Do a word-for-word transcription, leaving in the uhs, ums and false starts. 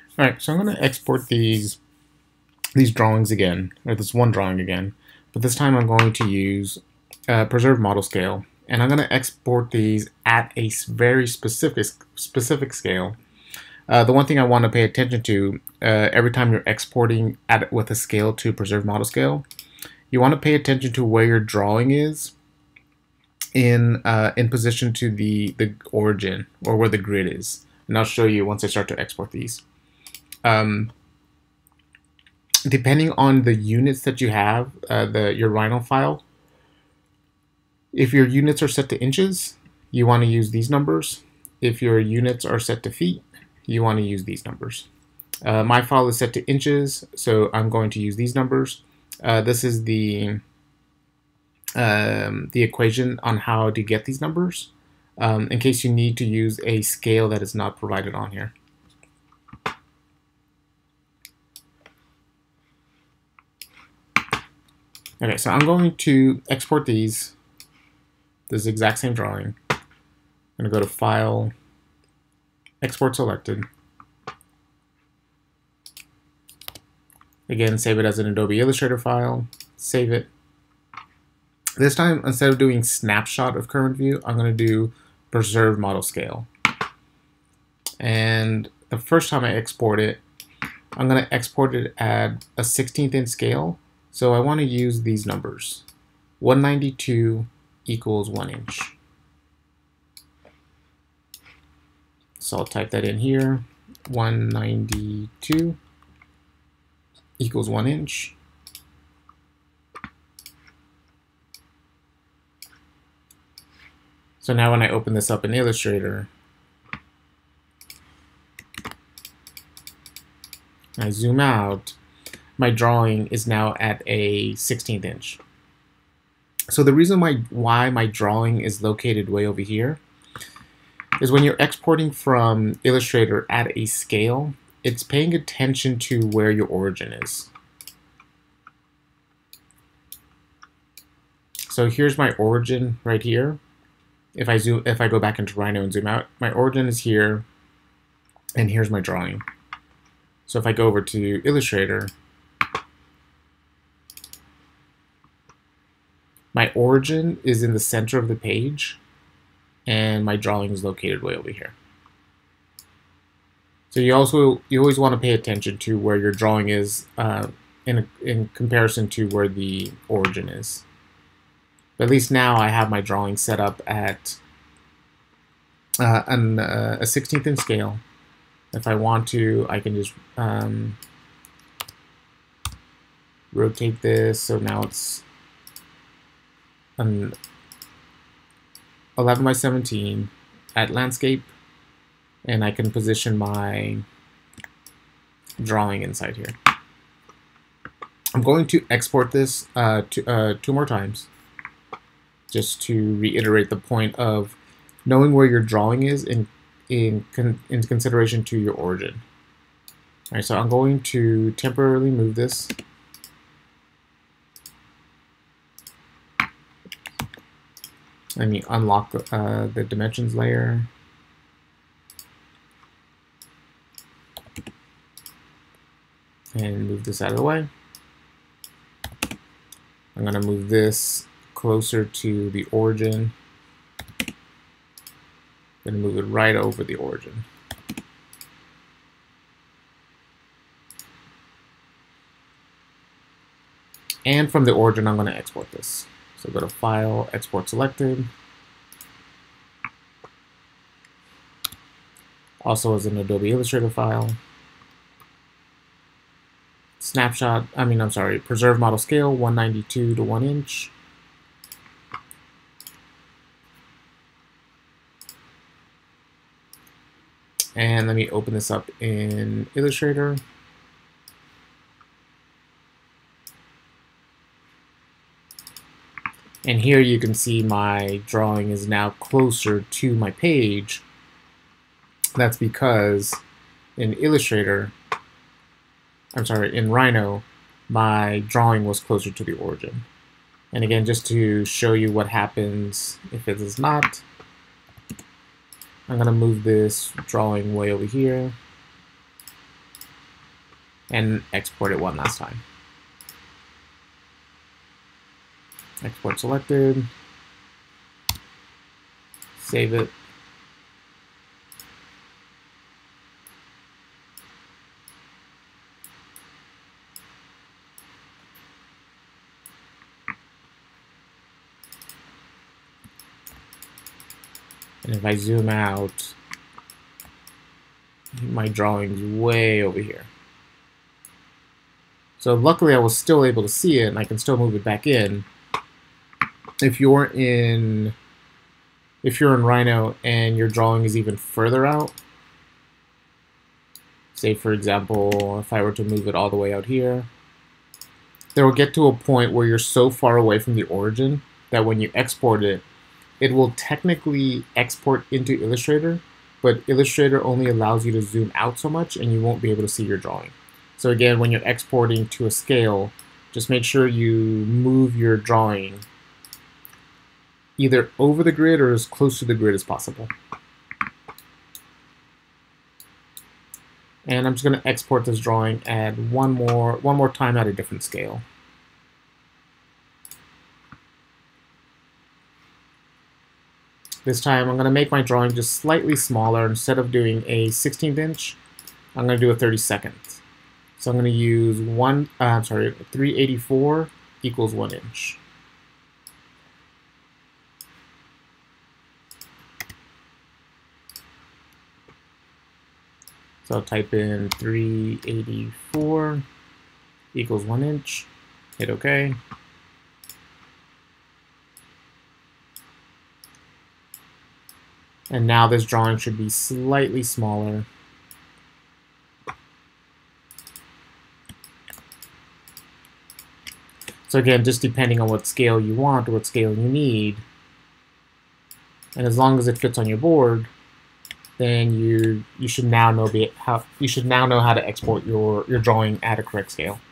All right, so I'm going to export these these drawings again, or this one drawing again, but this time I'm going to use uh, preserve model scale, and I'm going to export these at a very specific specific scale. Uh, the one thing I want to pay attention to uh, every time you're exporting at with a scale to preserve model scale, you want to pay attention to where your drawing is in uh, in position to the the origin, or where the grid is, and I'll show you once I start to export these. Um, depending on the units that you have, uh, the your Rhino file, if your units are set to inches, you want to use these numbers. If your units are set to feet, you want to use these numbers. Uh, my file is set to inches, so I'm going to use these numbers. Uh, this is the um, the equation on how to get these numbers, um, in case you need to use a scale that is not provided on here. Okay, so I'm going to export these, this exact same drawing. I'm going to go to File, Export Selected. Again, save it as an Adobe Illustrator file, save it. This time, instead of doing snapshot of current view, I'm going to do preserve model scale. And the first time I export it, I'm going to export it at a sixteenth inch scale. So I want to use these numbers. one ninety-two equals one inch. So I'll type that in here. one ninety-two equals one inch. So now when I open this up in Illustrator, I zoom out, my drawing is now at a sixteenth inch. So the reason why, why my drawing is located way over here is when you're exporting from Illustrator at a scale, it's paying attention to where your origin is. So here's my origin right here. If I zoom, if I go back into Rhino and zoom out, my origin is here, and here's my drawing. So if I go over to Illustrator, my origin is in the center of the page, and my drawing is located way over here. So you also you always want to pay attention to where your drawing is uh, in in comparison to where the origin is. But at least now I have my drawing set up at uh, an, uh, a sixteenth inch scale. If I want to, I can just um, rotate this so now it's an eleven by seventeen at landscape, and I can position my drawing inside here. I'm going to export this uh, to, uh, two more times, just to reiterate the point of knowing where your drawing is in in, con in consideration to your origin. All right, so I'm going to temporarily move this. Let me unlock the, uh, the dimensions layer. And move this out of the way. I'm going to move this closer to the origin. I'm going to move it right over the origin. And from the origin, I'm going to export this. So go to File, Export Selected. Also as an Adobe Illustrator file. Snapshot, I mean, I'm sorry, preserve model scale, one ninety-two to one inch. And let me open this up in Illustrator. And here you can see my drawing is now closer to my page. That's because in Illustrator, I'm sorry, in Rhino, my drawing was closer to the origin. And again, just to show you what happens if it is not, I'm going to move this drawing way over here. and export it one last time. Export selected. Save it. And if I zoom out, my drawing's way over here. So luckily I was still able to see it, and I can still move it back in. If you're in, if you're in Rhino and your drawing is even further out, say for example, if I were to move it all the way out here, there will get to a point where you're so far away from the origin that when you export it, it will technically export into Illustrator, but Illustrator only allows you to zoom out so much and you won't be able to see your drawing. So again, when you're exporting to a scale, just make sure you move your drawing either over the grid or as close to the grid as possible. And I'm just going to export this drawing at one more, one more time at a different scale. This time I'm going to make my drawing just slightly smaller. Instead of doing a sixteenth inch, I'm going to do a thirty-second. So I'm going to use one, uh, I'm sorry, three eighty-four equals one inch. So I'll type in three eighty-four equals one inch, hit OK. And now this drawing should be slightly smaller. So again, just depending on what scale you want or what scale you need, and as long as it fits on your board, then you you should now know be how you should now know how to export your your drawing at a correct scale.